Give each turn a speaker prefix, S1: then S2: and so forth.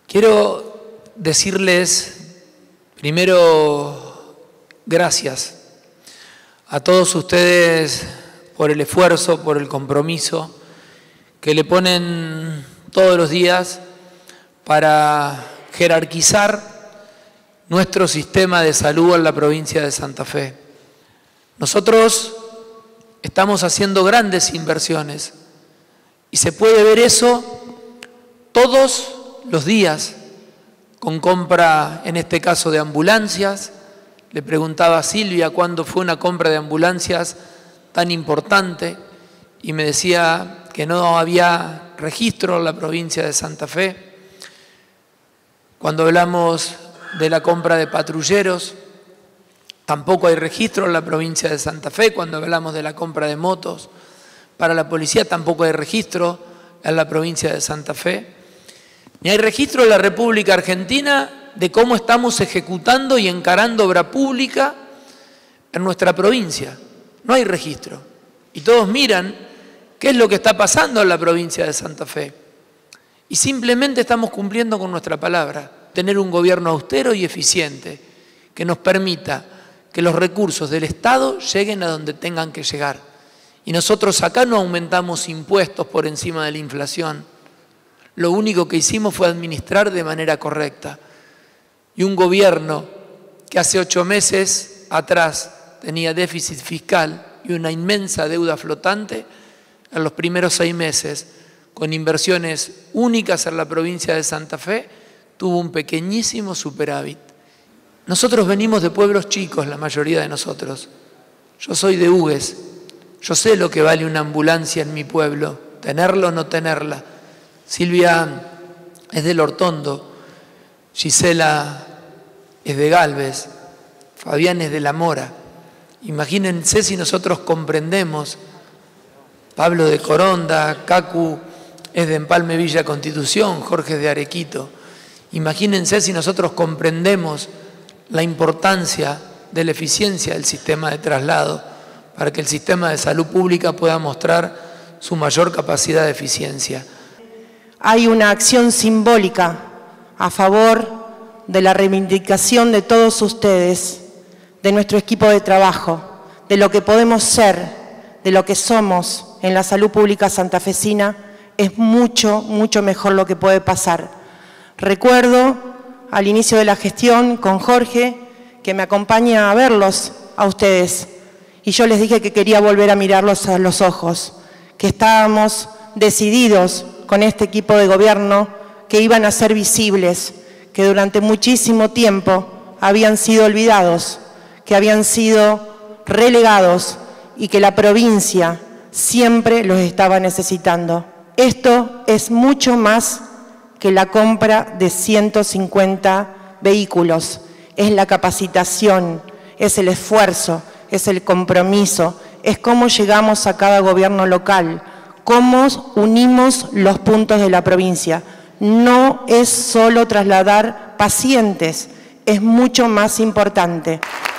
S1: Quiero decirles primero gracias a todos ustedes por el esfuerzo, por el compromiso que le ponen todos los días para jerarquizar nuestro sistema de salud en la provincia de Santa Fe. Nosotros estamos haciendo grandes inversiones y se puede ver eso todos los días con compra, en este caso de ambulancias. Le preguntaba a Silvia cuándo fue una compra de ambulancias tan importante y me decía que no había registro en la provincia de Santa Fe. Cuando hablamos de la compra de patrulleros, tampoco hay registro en la provincia de Santa Fe. Cuando hablamos de la compra de motos para la policía, tampoco hay registro en la provincia de Santa Fe. Ni hay registro en la República Argentina de cómo estamos ejecutando y encarando obra pública en nuestra provincia. No hay registro. Y todos miran qué es lo que está pasando en la provincia de Santa Fe. Y simplemente estamos cumpliendo con nuestra palabra, tener un gobierno austero y eficiente que nos permita que los recursos del Estado lleguen a donde tengan que llegar. Y nosotros acá no aumentamos impuestos por encima de la inflación. Lo único que hicimos fue administrar de manera correcta. Y un gobierno que hace 8 meses atrás tenía déficit fiscal y una inmensa deuda flotante, en los primeros 6 meses, con inversiones únicas en la provincia de Santa Fe, tuvo un pequeñísimo superávit. Nosotros venimos de pueblos chicos, la mayoría de nosotros. Yo soy de Hugues. Yo sé lo que vale una ambulancia en mi pueblo, tenerla o no tenerla. Silvia es del Hortondo, Gisela es de Galvez, Fabián es de La Mora. Imagínense si nosotros comprendemos, Pablo de Coronda, Cacu es de Empalme Villa Constitución, Jorge es de Arequito. Imagínense si nosotros comprendemos la importancia de la eficiencia del sistema de traslado para que el sistema de salud pública pueda mostrar su mayor capacidad de eficiencia.
S2: Hay una acción simbólica a favor de la reivindicación de todos ustedes, de nuestro equipo de trabajo, de lo que podemos ser, de lo que somos en la salud pública santafesina. Es mucho, mucho mejor lo que puede pasar. Recuerdo al inicio de la gestión con Jorge que me acompaña a verlos a ustedes y yo les dije que quería volver a mirarlos a los ojos, que estábamos decididos con este equipo de gobierno que iban a ser visibles, que durante muchísimo tiempo habían sido olvidados, que habían sido relegados y que la provincia siempre los estaba necesitando. Esto es mucho más que la compra de 150 vehículos, es la capacitación, es el esfuerzo, es el compromiso, es cómo llegamos a cada gobierno local, cómo unimos los puntos de la provincia. No es solo trasladar pacientes, es mucho más importante.